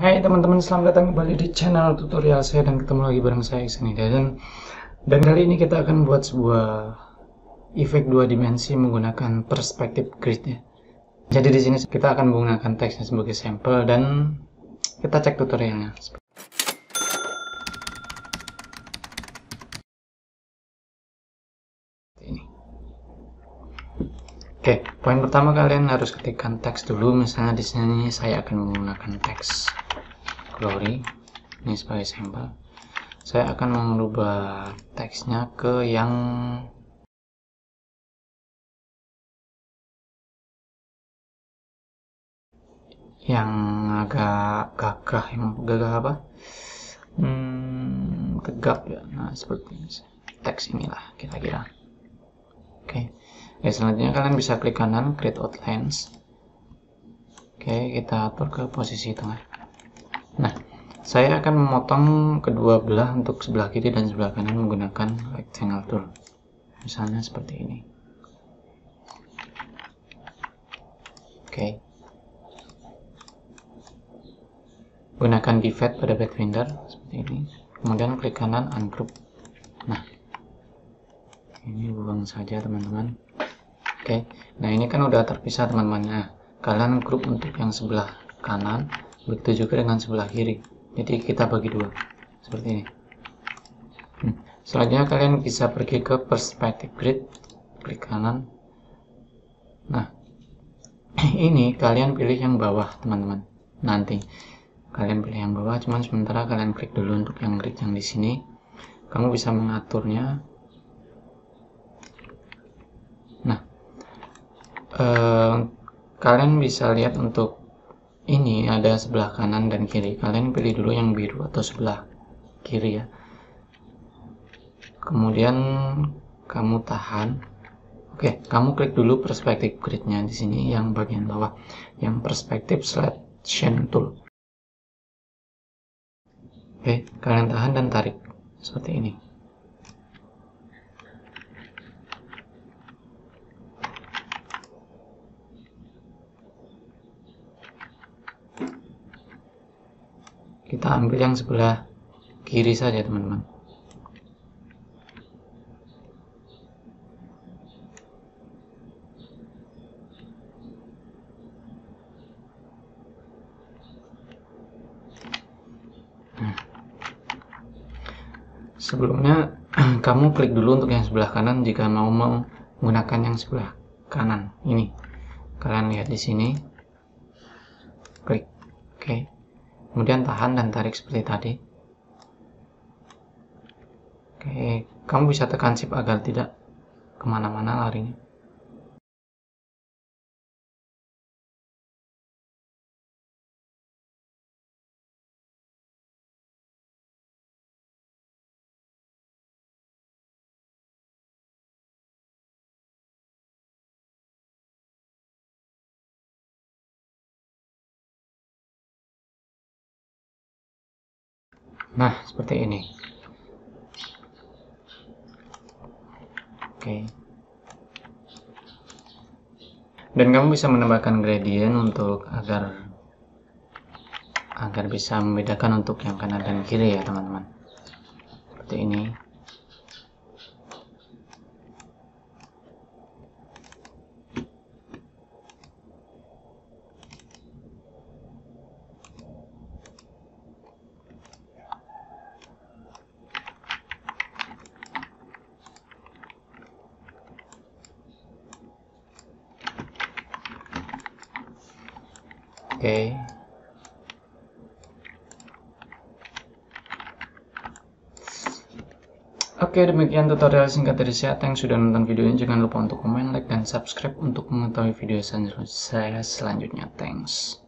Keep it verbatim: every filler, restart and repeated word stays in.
Hai teman-teman, selamat datang kembali di channel tutorial saya dan ketemu lagi bareng saya Iksan dan dan kali ini kita akan buat sebuah efek dua dimensi menggunakan perspective grid ya. Jadi di sini kita akan menggunakan teksnya sebagai sampel dan kita cek tutorialnya. Ini. Oke, poin pertama kalian harus ketikkan teks dulu. Misalnya di sini saya akan menggunakan teks glory ini sebagai sampel. Saya akan mengubah teksnya ke yang yang agak gagah, yang gagah apa? Hmm, tegap ya. Nah, seperti ini. Teks inilah kira-kira. Oke. Ya, selanjutnya kalian bisa klik kanan create outlines. Oke, kita atur ke posisi tengah. Nah, saya akan memotong kedua belah untuk sebelah kiri dan sebelah kanan menggunakan rectangle tool. Misalnya seperti ini. Oke. Gunakan divide pada Pathfinder seperti ini. Kemudian klik kanan ungroup. Nah, ini buang saja teman-teman. Oke. Nah, ini kan udah terpisah teman-teman. Nah, kalian group untuk yang sebelah kanan, begitu juga dengan sebelah kiri. Jadi kita bagi dua seperti ini. Hmm. Selanjutnya kalian bisa pergi ke perspective grid, klik kanan. Nah, ini kalian pilih yang bawah teman-teman. Nanti kalian pilih yang bawah, cuman sementara kalian klik dulu untuk yang grid yang di sini. Kamu bisa mengaturnya. Nah, eh, kalian bisa lihat untuk ini ada sebelah kanan dan kiri. Kalian pilih dulu yang biru atau sebelah kiri ya. Kemudian kamu tahan. Oke, kamu klik dulu perspective gridnya di sini yang bagian bawah, yang perspective selection tool. Oke, kalian tahan dan tarik seperti ini. Kita ambil yang sebelah kiri saja teman-teman. Hmm. Sebelumnya kamu klik dulu untuk yang sebelah kanan jika mau menggunakan yang sebelah kanan. Ini kalian lihat di sini. Klik. Oke. Kemudian tahan dan tarik seperti tadi. Oke, kamu bisa tekan shift agar tidak kemana-mana larinya. Nah, seperti ini. Oke. Dan kamu bisa menambahkan gradient untuk agar agar bisa membedakan untuk yang kanan dan kiri ya teman-teman. Seperti ini. Oke. Oke, demikian tutorial singkat dari saya. Thanks sudah nonton videonya. Jangan lupa untuk komen, like, dan subscribe untuk mengetahui video saya selanjutnya. Thanks.